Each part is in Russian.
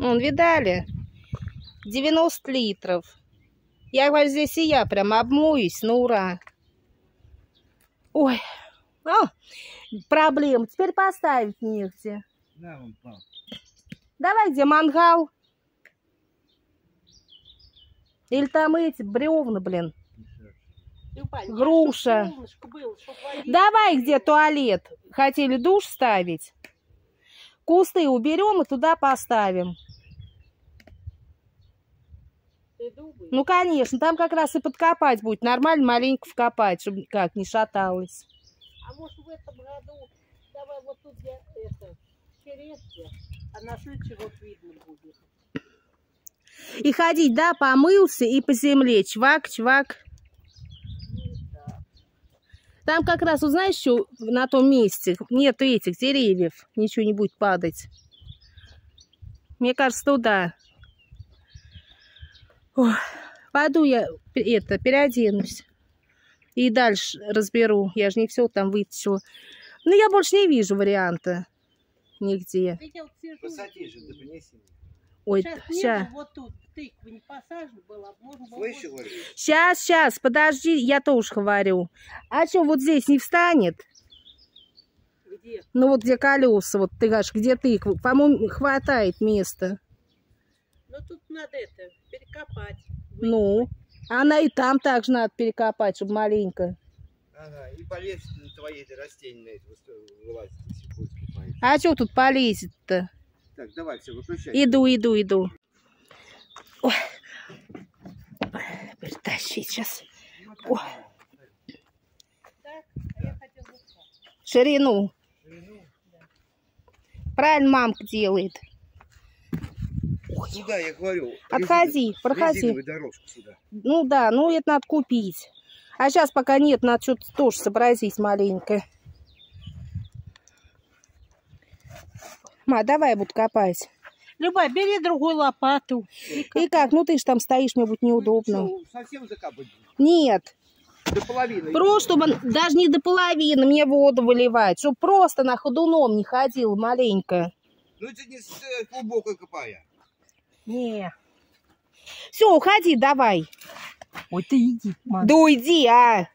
Вон, видали? 90 литров. Я говорю, здесь и я прям обмоюсь, на ура. Ой, проблема. Теперь поставить негде. Да, вон, пап. Давай, где мангал? Или там эти бревна, блин. Груша. Давай, где туалет. Хотели душ ставить. Кусты уберем и туда поставим. Ну, конечно, там как раз и подкопать будет. Нормально маленько вкопать, чтобы как не шаталось. А может в этом году давай вот тут где это черешня, а на следующий год видно будет. И ходить, да, помылся и по земле. Чвак, чвак. Там как раз, узнаешь, что на том месте нету этих деревьев. Ничего не будет падать. Мне кажется, туда. Ой, пойду я переоденусь. И дальше разберу. Я же не все там вытащила. Но я больше не вижу варианта. Нигде. Посади же, да принеси. Ой, сейчас. Вот тут тыква не посажена была. Слышишь, говорю? Сейчас, подожди, я тоже говорю. А что, вот здесь не встанет? Где? Ну вот где колеса, вот ты говоришь, где тыква? По-моему, хватает места. Ну тут надо это, перекопать. Ну, она и там также надо перекопать, чтобы маленько. Ага, и полезть на твои растения, на это вылазить, если будешь копать. А что тут полезет-то? Так, давай, все, выключай. Иду. Ой. Перетащить сейчас. Ой. Так, а я хотела бы Ширину. да. Правильно мамка делает. Сюда, я говорю. Отходи, проходи. Резиновую дорожку сюда. Ну да, ну это надо купить. А сейчас пока нет, надо что-то тоже сообразить маленько. Ма, давай я буду копать. Люба, бери другую лопату. И как? Ну ты ж там стоишь, мне будет неудобно. Что, совсем закапать? Нет. До половины. Просто, чтобы даже не до половины мне воду выливать. Чтобы просто на ходуном не ходил маленько. Ну это не глубоко копая. Не. Все, уходи, давай. Ой, ты иди, мама. Да уйди, а.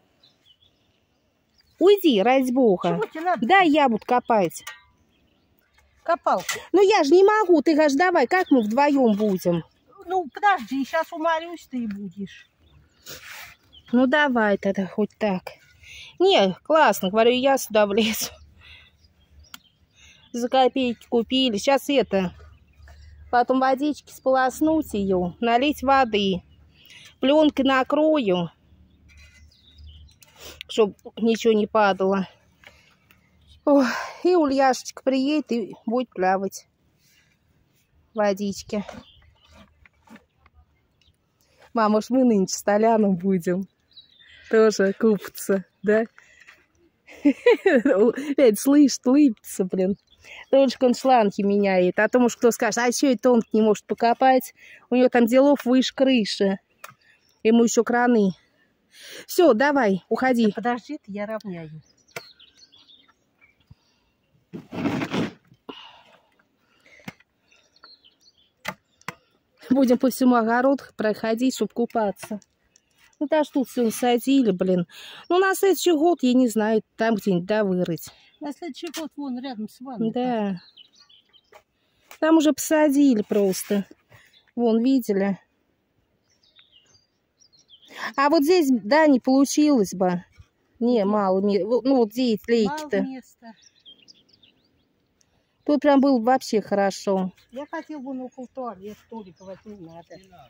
Уйди, ради бога. Чего тебе надо? Да, я буду копать. Копалку. Ну я же не могу, ты говоришь, давай, как мы вдвоем будем? Ну, подожди, сейчас уморюсь ты и будешь. Ну давай тогда хоть так. Не, классно, говорю, я сюда влезу. За копейки купили. Сейчас это, потом водички сполоснуть ее, налить воды. Пленкой накрою, чтобы ничего не падало. Ох, и Ульяшечка приедет и будет плавать в водичке. Мам, может, мы нынче с Толяном будем тоже купаться, да? Опять слышит, улыбится, блин. Только он шланги меняет. А то, может, кто скажет, а что это он не может покопать? У него там делов выше крыши. Ему еще краны. Все, давай, уходи. Подожди, я равняю. Будем по всему огороду проходить, чтобы купаться. Ну, даже тут все насадили, блин. Ну, на следующий год, я не знаю, там где-нибудь, да, вырыть. На следующий год вон рядом с вами. Да. Там уже посадили просто. Вон, видели? А вот здесь, да, не получилось бы. Не, мало. Ну, вот здесь лейки-то. Тут прям было вообще хорошо. Я хотел бы на около туалет, столика не надо.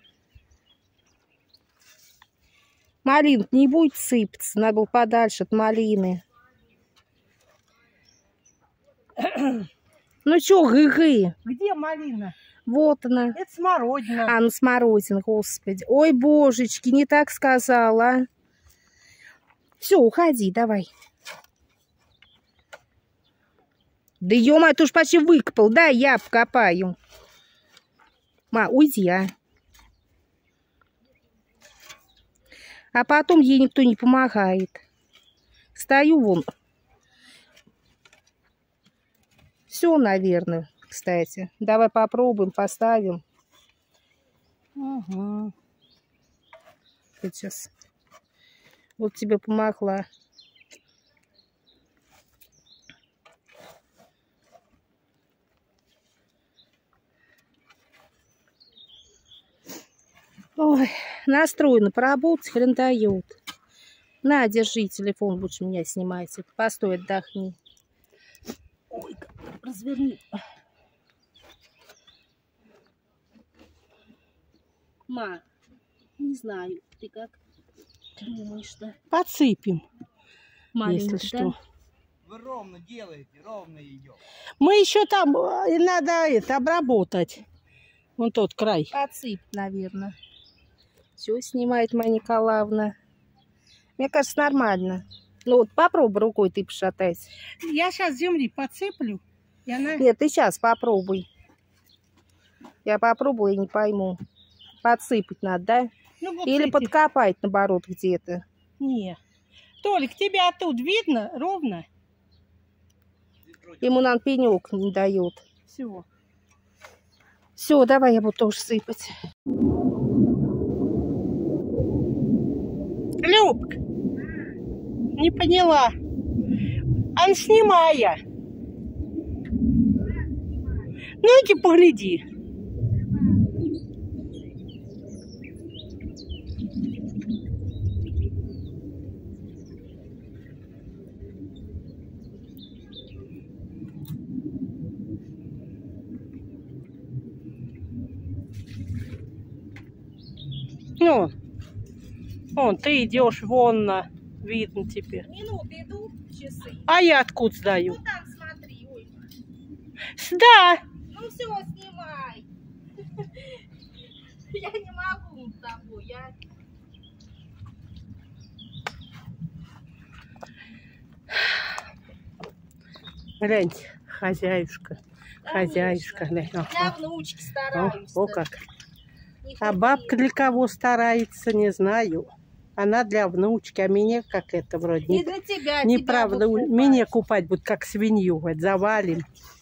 Малин не будет сыпаться. Надо было подальше от малины. Ну чё, гы-гы? Где малина? Вот она. Это смородина. А, ну смородина, господи. Ой, божечки, не так сказала. Все, уходи, давай. Да ё-моё, ты уж почти выкопал. Да, я покопаю. Ма, уйди, а. А потом ей никто не помогает. Стою вон. Все, наверное. кстати. Давай попробуем, поставим. Ага. Сейчас. Вот тебе помогла. Ой, настроено поработать, хрен дает. На, держи телефон, лучше меня снимайте. Постой, отдохни. Ой, разверни. Ма, не знаю, ты как думаешь-то? Подсыпем, Маленько, если да? что. Вы ровно делаете, ровно ее. Мы еще там надо это обработать. Вон тот край. Подсыпь, наверное. Все снимает Майя Николаевна. Мне кажется, нормально. Ну вот попробуй рукой ты пошатать. Я сейчас земли подсыплю. И она... Нет, ты сейчас попробуй. Я попробую и не пойму. Подсыпать надо, да? Ну, вот Или эти- подкопать, наоборот, где-то. Не. Толик, тебя тут видно ровно? Ему нам пенек не дает. Все. Все, давай я буду тоже сыпать. Любка, не поняла. А снимая. Ну, иди погляди. Ну, вон, ты идешь вон на, видно тебе. Минуты идут, часы. А я откуда сдаю? Ну там смотри, ой. Да, Ну все, снимай. Я не могу с тобой, я... гляньте, хозяюшка, хозяюшка. Глянь. Для внучки стараюсь. О, как. А бабка для кого старается, не знаю. Она для внучки, а меня как это вроде Не не, для тебя, неправда. тебя будут Меня купать будут как свинью, вот, завалим.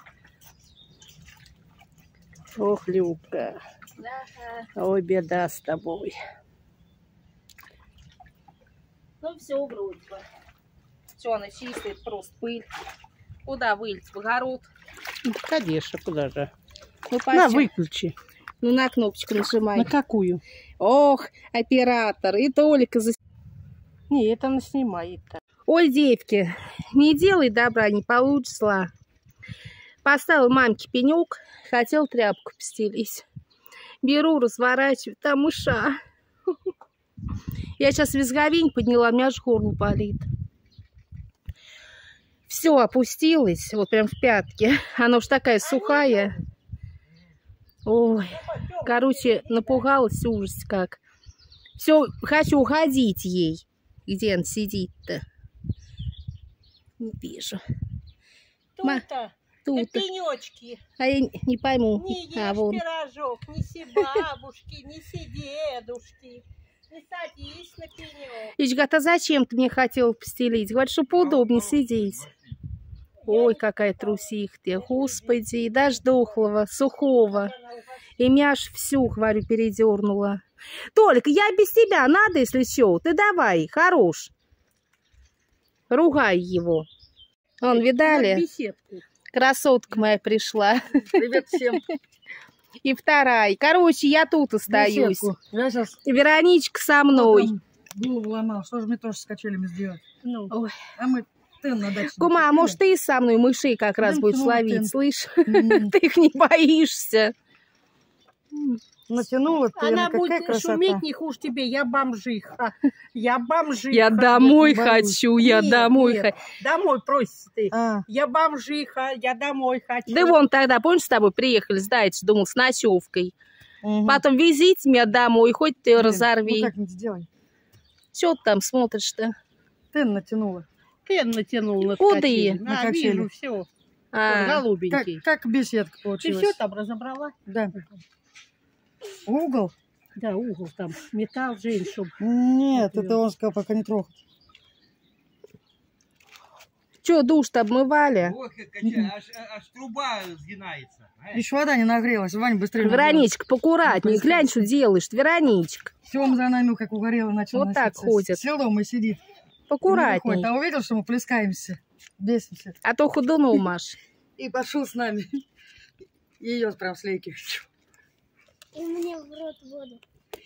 Ох, Любка, купать. ой, беда с тобой. Ну все, вроде бы. Все, она чистит, просто пыль. Куда вылить? В огород? Ну, конечно, куда же? Ну, На, почему? выключи. Ну, на кнопочку нажимай. На какую? Ох, оператор. И только за... Не, это она снимает-то. Ой, девки, не делай добра, не получится зла. Поставил мамке пенек, хотел тряпку постелить. Беру, разворачиваю, там мыша. Я сейчас визговень подняла, у меня аж горло болит. Все, опустилась, вот прям в пятки. Она уж такая сухая. Ой, короче, напугалась, ужас как. Все, хочу уходить ей. Где она сидит-то? Не вижу. Тут-то, Тут. пенечки. А я не пойму. Не ешь А, вон. пирожок, неси бабушки, неси дедушки. Не садись на пенек. Ичка, а зачем ты мне хотела постелить? Говорит, что поудобнее сидеть. Ой, какая трусиха ты, господи, и даже дохлого, сухого. И меня аж всю, говорю, передернула. Только я без тебя надо, если что. Ты давай, хорош. Ругай его. Вон, видали? Беседку. Красотка моя пришла. Привет всем. И вторая. Короче, я тут остаюсь. Беседку. Я сейчас Вероничка со мной. голову ломал. Что же мне тоже с качелями сделать? Ну, Ой. А мы тен на даче. Кума, а может ты со мной мышей как раз Блин, будешь тянула ловить, тен. слышь? М. Ты их не боишься. Натянула ты, она какая будет красота. шуметь не хуже тебе. Я бомжиха. Я бомжиха. Я домой не боюсь. хочу, я Нет, домой нет. хочу. Домой просишь ты. А, Я бомжиха, я домой хочу. Да вон тогда, помнишь, с тобой приехали с Дайчи, думал, с ночевкой. мгм. Потом везите меня домой, хоть ты Блин, разорви. Ну как-нибудь сделай. Что ты там смотришь-то? Тен натянула. Ты натянул на Куда? качели. На А, качели. вижу, все. А, Голубенький. Как беседка Ты получилась. все там разобрала? Да. Угол? Да, угол там. Металл, Жень, чтоб... Нет, Вот это он сказал, пока не трогать. Че, душ-то обмывали? Ох, как качает, аж труба сгинается. Еще вода не нагрелась. Вань, быстрее. Вероничка, поаккуратнее. Глянь, что делаешь, Вероничка. Тём за нами, как угорело, начал Вот так носиться. ходит. Сел дома и сидит. Поаккуратней. А увидел, что мы плескаемся. Бесимся. А то худуну, Маш. И пошел с нами. Ее прям с лейки. И мне в рот воду.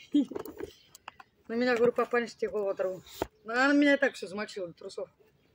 На меня, говорю, попали стекло оторву. Она меня и так все замочила, трусов.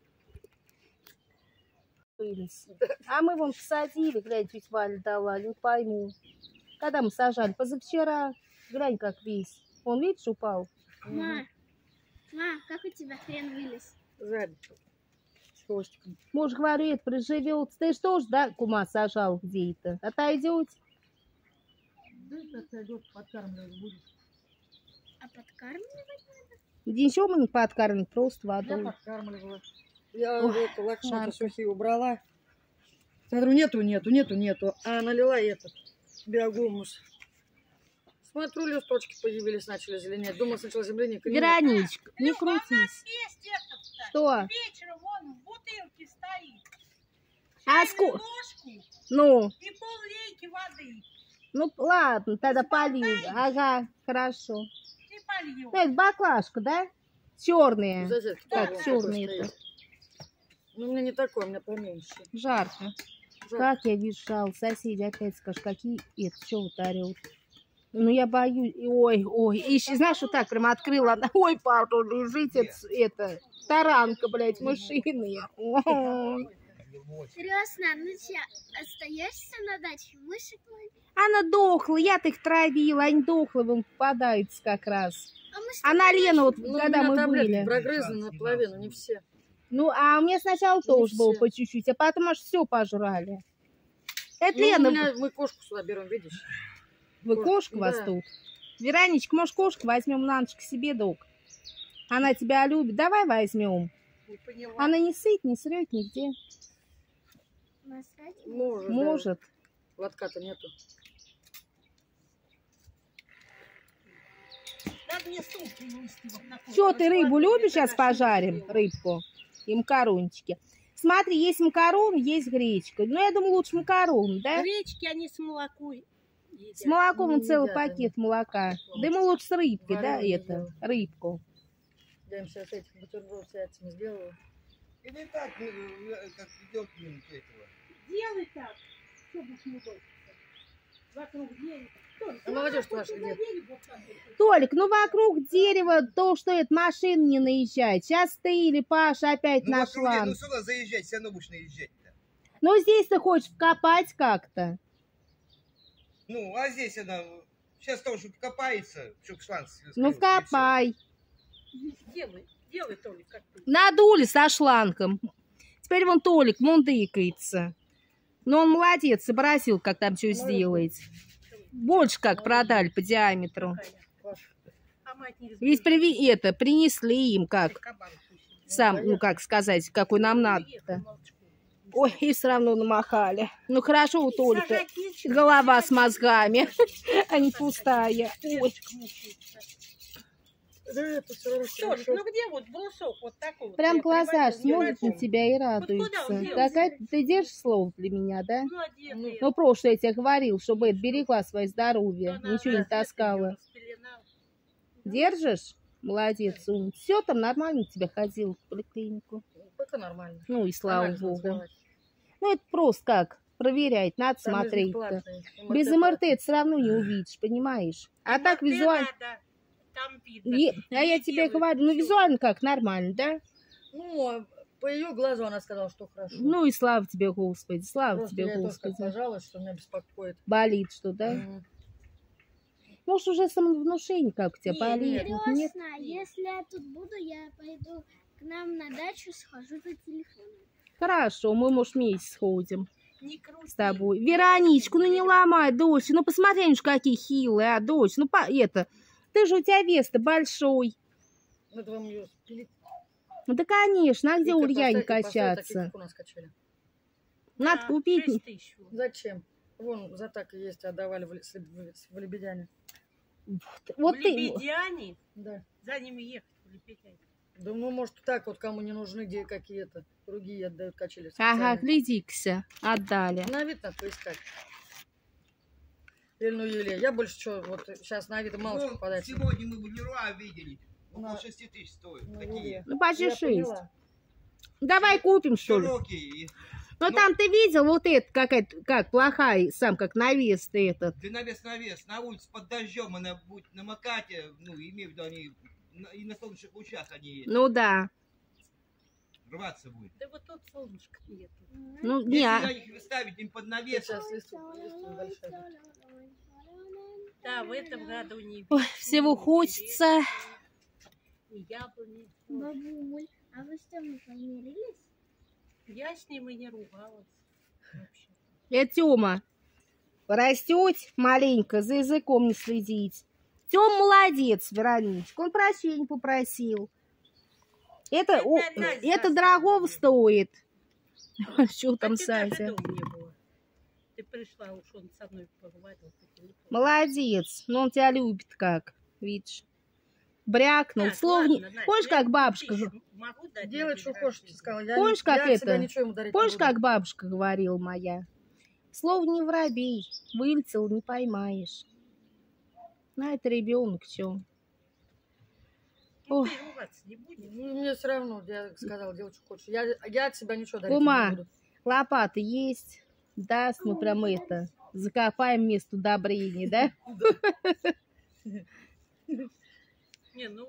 А мы вон посадили, глянь, тетя Валя дала, не пойму. Когда мы сажали? Позавчера. Глянь, как весь. Он, видишь, упал. Ма, как у тебя хрен вылез? Сзади. С хвостиком. Муж, говорю, это приживется. Ты что ж, да, кума сажал где-то? Отойдете? Да, как идет, подкармливать будет. А подкармливать? Ничего мы не подкармливаем, просто Я водой. подкармливала. Я эту лакшоты сухие убрала. Смотрю, нету. А налила этот биогумус. Смотрю, листочки появились, начали зеленеть. Думала, сначала земляника. Вероничка, не крутись. Что? Вечером вон в бутылке стоит. А Чайную ску... ложку Ну, и пол-лейки воды. ну ладно, тогда полью. Ага, хорошо. И полью. Ну, это баклажка, да? Черные. Так, Так, черные-то. Ну, у меня не такой, у меня поменьше. Жарко. Жарко. Как я визжал. Соседи опять скажут, какие это, что вот орёт. Ну, я боюсь. Ой. И еще, знаешь, вот так прям открыла. Ой, папа, лежит это таранка, блядь, машины. Ой. Серьезно, ну что, остаешься на даче? Мышек ловить? Она дохла, я-то их травила, они дохлые попадаются как раз. А мы с А на Лену, вот, Ну, когда у меня мы таблетки были. прогрызаны наполовину, не все. Ну, а у меня сначала Не тоже было все. по чуть-чуть, а потом аж все пожрали. Это Ну, Лена, мы кошку сюда берем, видишь? вы кошка у вас да. тут. Вероничка, может, кошку возьмем на ночь к себе, док? Она тебя любит, давай возьмем. Не поняла. Она не сыт, не срет нигде. Насрать? Может. Да. Может. Лотка-то нету. Надо мне сумки нести вот такую. Что, ты рыбу любишь? Сейчас пожарим рыбку и макарончики. Смотри, есть макароны, есть гречка. Ну, я думаю, лучше макароны, да? Гречки они с молоком едят. С молоком Не он целый едят они. пакет молока. Да мы лучше с рыбкой, да, Вареные это, делают. рыбку. Я им сейчас этих бутербродов с яйцами сделала. Или так, как идет минут этого. Делай так, чтобы не бойся. Вокруг дерева. А молодежь ваша где? Толик, ну вокруг дерева то, что это машин не наезжает. Сейчас ты или Паша опять Ну, вокруг нашла. ну сюда заезжать, все равно будешь наезжать-то. Ну здесь ты хочешь вкопать как-то. Ну, а здесь она сейчас тоже копается, чтобы шланг Ну вкопай. Делай, Толик, как ты. Надули со шлангом. Теперь вон Толик мундыкается. Но он молодец, сообразил, как там все сделать. Больше как продали по диаметру. А мать не Ведь принесли им как. Сам, ну как сказать, какой нам надо-то. Ой, и все равно намахали. Ну хорошо у Толика голова с мозгами, а не пустая. Ой. Да, это все равно Толик, хорошо. ну где вот брусок вот такой вот? Прям Я глаза аж приводила, смотрят на не тебя и куда он радуются. делся? Какая ты держишь слово для меня, да? Ну, одетый. Ну, прошлое я тебе говорил, чтобы это берегла свое здоровье, ничего не таскала. Держишь? Молодец, умница. Все там нормально у тебя ходил в поликлинику. Пока нормально. Ну и слава Анализ богу. сдавать. Ну это просто как проверять, надо Там из них смотреть. платные. Без МРТ МРТ все равно не увидишь, понимаешь? А так МРТ визуально. надо, там видно. А я тебе делают говорю, ну всё. визуально как, нормально, да? Ну, а по ее глазу она сказала, что хорошо. Ну и слава тебе, Господи, слава Просто тебе, я тоже как Господи. пожалуйста, что меня беспокоит. Болит что, да? Мгм. Может, уже самовнушение как у тебя Не, болит? Нет? Серьезно, если я тут буду, я пойду к нам на дачу, схожу за телефоном. Хорошо, мы, может, вместе сходим Не крути. с тобой. Вероничку, ну не ломай, дочь. Ну посмотри, ну ж какие хилые, а, дочь. Ну это, ты же у тебя вес-то большой. Это вам ее спилить. Ну да, конечно, а где И Ульяне поставить, качаться? таких, как у нас качали. Надо Да, купить. 6 тысяч. вот. Зачем? Вон за так и есть, отдавали в Лебедяне. Вот в ты, Лебедяне, Да. за ними ехать в Лебедяне. Да, ну, может, так вот, кому не нужны, где какие-то другие отдают качели. Ага, специально. гляди-ка, отдали. На вид надо поискать. Или, ну, или я больше что, вот сейчас на вид мало что Ну, попадается. сегодня мы в Леруа видели. Около На- 6 тысяч стоит. на Такие. Луге. Ну, почти Я 6. поняла. Давай купим, что ли? Широкие. Ну, Ну- там ты видел вот это, как плохая, сам как навес этот. Ты навес. На улице под дождем она будет намокать. Ну, имею в виду, они и на солнечных лучах они Ну, да. рваться будет. Да вот тут солнышко нет. Ну, Если не, на них ставить им под навес, Сейчас лист большой. Да, в этом году не ой, всего хочется. и яблони. Бабуль, а вы с Тёмой помирились? Я с ним и не ругалась вообще. Тёма, растет маленько, за языком не следить. Тём молодец, Вероничка, он прощения попросил. Это дорогого стоит. Что там, А ты даже Сатя? дома не было. Ты пришла, уж он со мной поговорил. по телефону. Молодец, но он тебя любит как, видишь. Брякнул, Так, слов не... ладно, Настя, Помнишь, я как бабушка... тысячу могу дать Делать, на что день хочешь, ты рождения? сказала. Помнишь, как я от себя это? ничего ему дарить Помнишь, не буду. как бабушка говорила моя? Слово не воробей, вылетел, не поймаешь. Ну, это ребенок, что? Ну, Ой. ты ругаться не будешь? Ну, мне все равно, я сказала, делать, что хочешь. Я от себя ничего дарить Кума. не буду. Лопата есть? Даст, мы прям это, закопаем место удобрений, да? Не, ну,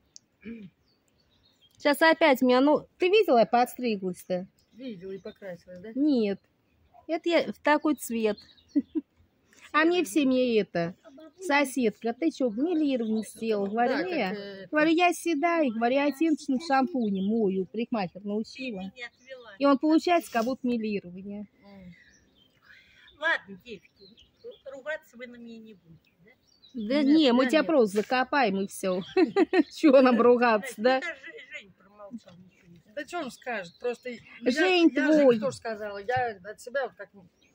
Сейчас опять меня, ну, ты видела, я подстриглась-то? Видела и покрасилась, да? Нет. Это я в такой цвет. А мне в семье это, соседка, ты что, милирование сделала? Говорю, Да, не. как, это, Говорю, я седая, говорю, я оттеночным шампунем мою, парикмахер ты научила. меня отвела. И он получается как будто милирование. Ладно, девки, ругаться вы на меня не будете, да? Да Нет, не, мы я тебя нет. просто закопаем и все. Чего нам ругаться, да? Даже Жень промолчал, ничего не сказал. Да что он скажет? Просто Жень я твой. Жене тоже сказала. Я от себя вот как...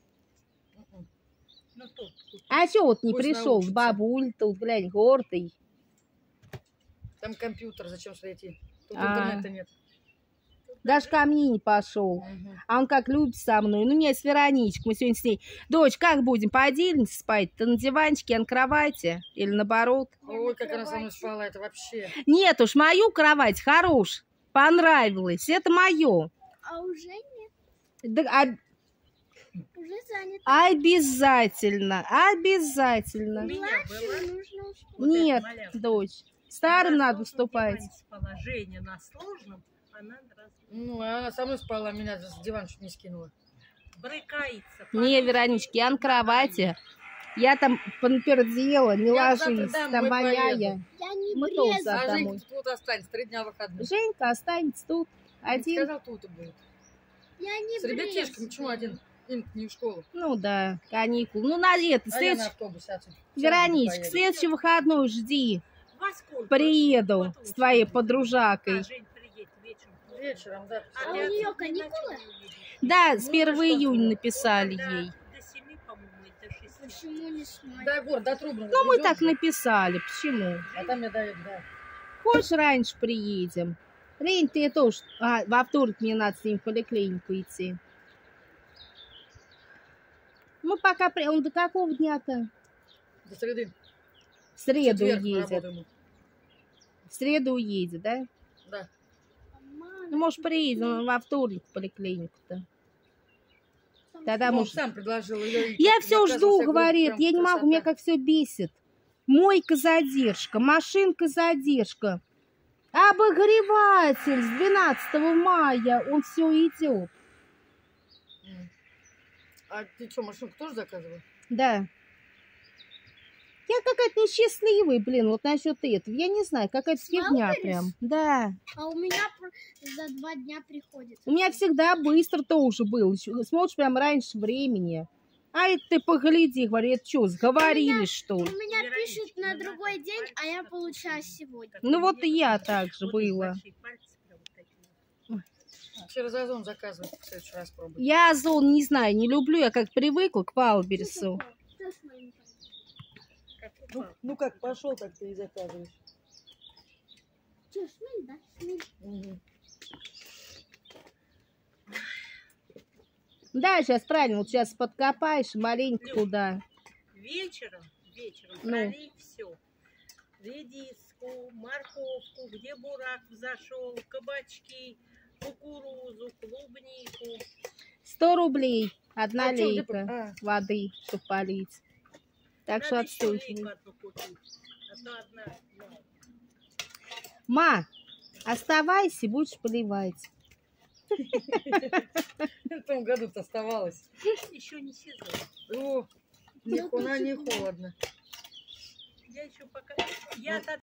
Ну, тут. А что вот не Пусть пришел? научится. Бабуль тут, глянь, гордый. Там компьютер, зачем сюда идти? Тут А. интернета нет. Даже ко мне не пошел. А он как любит со мной. Ну, нет, с Вероничкой. Мы сегодня с ней. Дочь, как будем? Поделимся спать? Ты на диванчике, я на кровати? Или наоборот? Ой, как она со мной спала, это вообще... Нет уж, мою кровать хорош. Понравилось. Это мое. А уже нет, Да, уже занято. обязательно. Обязательно. меня Младшим была. нужно успеть. Вот Нет, эта малявка. дочь. Старым На надо сложном выступать. диване спала. Женя на сложном, она раз Ну, а она со мной спала, меня с дивана чуть не скинула. брыкается. Не, Вероничка, я на кровати. Я там понапердела, не Я ложись, завтра там домой воняя. поеду. Я не Мы тоже брезгую. за- А домой. Женька тут останется, 3 дня выходных. Женька останется тут один. Сказал, тут и будет. Я не С ребятишками, брезгую. почему один? Им не в школу. Ну да, каникул. Ну, на это, А я на следующий... автобусе отсюда. Вероничка, Поеду. следующий выходной жди. Во сколько? Приеду Вот с твоей очень. подружакой. А, Жень приедет вечером. Вечером, да. А ты у неё отсюда каникулы? иначе не уедешь. Да, с Ну, 1 что июня ты? написали Да, ей. До 7, по-моему, и до 6. Почему не смог? До гор, до Трубного. Ну, мы довезём так же. написали. Почему? А там я доеду, да. Хочешь, раньше приедем? Рень, ты тоже... А, во вторник мне надо с ним в поликлинику идти. Мы пока... Он до какого дня-то? До среды. В среду Четверг на уедет. работу ему. В среду уедет, да? Да. Мама, Ну, может, приедем во вторник в поликлинику-то. Тогда, Ну, он может... сам предложил ее. Я все жду, говорит. Я не могу, меня как все бесит. Мойка задержка, машинка задержка. Обогреватель с 12 мая, он все идет. А ты что, машинку тоже заказывал? Да. Я какая-то несчастливая, блин, вот насчет этого. Я не знаю, какая-то фигня Валберес? прям. Да. А у меня за 2 дня приходит. У меня всегда быстро тоже было. Смотришь прям раньше времени. А это ты погляди, говорю, это что, сговорились, что У ли? меня Вероничка, пишут на не другой надо день, а я пальцы получаю такие. сегодня. Ну вот и я Вот так же эти было. большие пальцы прям вот такие. Через Озон заказывать в следующий раз пробую. Я Озон не знаю, не люблю, я как привыкла к Валбересу. Что с моим пальцем? Как упал. Ну как пошел, так ты и заказываешь. что, шмель, да? Шмель. Мгм. Да, сейчас правильно, вот сейчас подкопаешь маленько Люд. туда. Вечером Ну. пролей все. Редиску, морковку, где бурак взошел, кабачки, кукурузу, клубнику. 100 рублей, одна А чё, где лейка а, воды, чтобы полить. Так что Надо еще лейку отстойчивый. одну купить. А то одна мало. Ма, оставайся, будешь поливать. в том году-то оставалось. Еще не сезон. О, ни холодно. Я еще пока... Я